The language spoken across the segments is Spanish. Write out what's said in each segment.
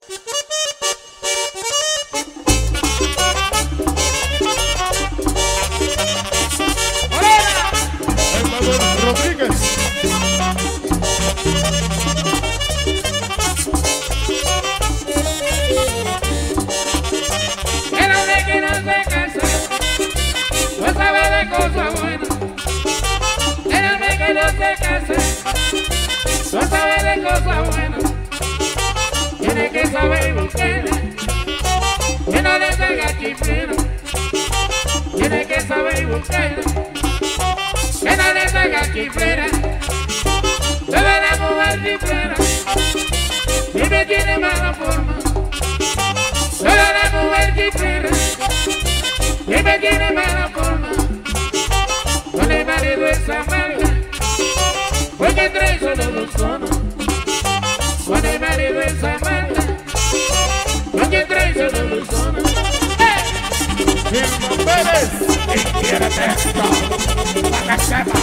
No sabe de cosas buenas, tiene que saber buscar, que no le salga chiflero. Tiene que saber buscar, que no le salga chiflera. Toda la mujer chiflera siempre tiene mala forma. Toda la mujer chiflera siempre tiene mala forma. Con el marido esa amarga, porque trae solo dos zonas. Con el marido esa amarga, porque trae solo dos zonas. Vilma Pérez, y quiere esto, para que sepa.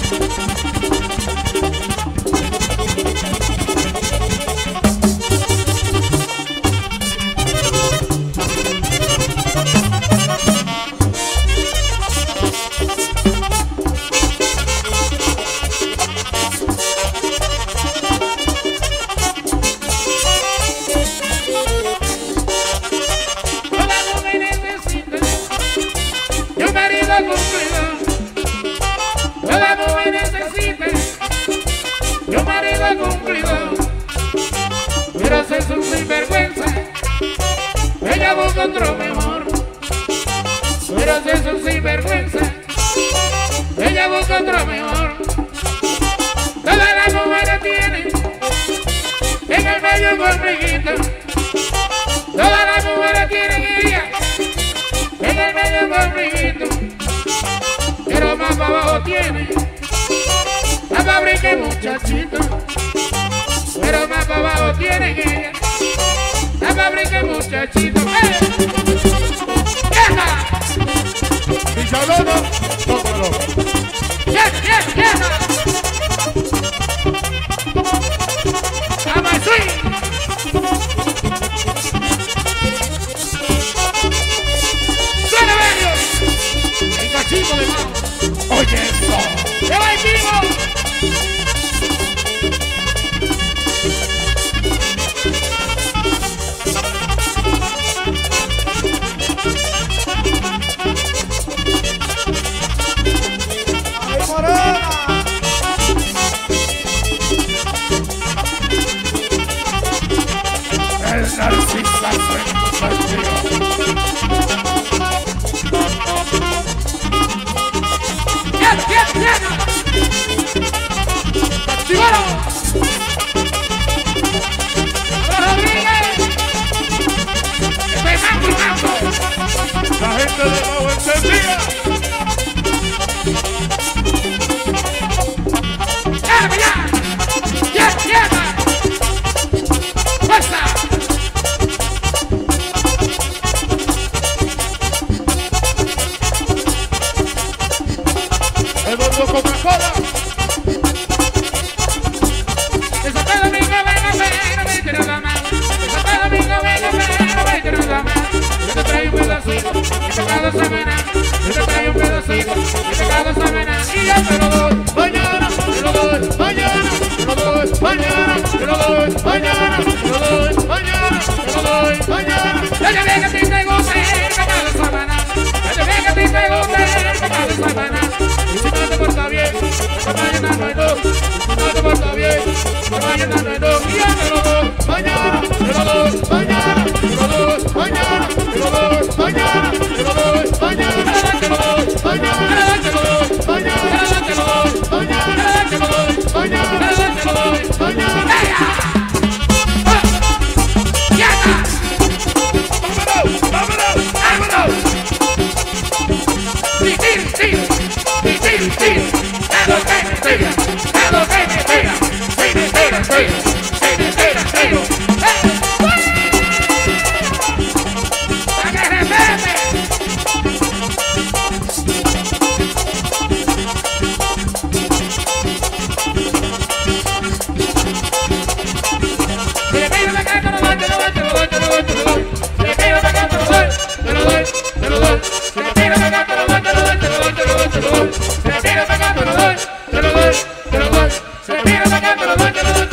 Toda mujer necesita de un marido cumplidor, pero si es un sinvergüenza, ella busca otro mejor. Pero si es un sinvergüenza, ella busca otro mejor. Todas las mujeres tienen en el medio un borriguito. Todas las mujeres tienen ella en el medio un borriguito. Pero más para abajo tiene la fábrica y muchachito. Pero más para abajo tiene ella la fábrica y muchachito. ¡Vieja! Villalona, tómalo. ¡Vieja! ¡Amasui! ¡Suena bello! ¡El cachito de mano! Oye eso. ¡Se va el vivo! ¡Ay, morena! El narcisista contigo. La gente de Mau encendida. tira para acá, te lo doy, te lo doy, te lo doy, te lo doy, te lo doy. Se me tira para acá, te lo doy, te lo doy, te lo doy. Se me tira para acá, te lo doy, te lo doy.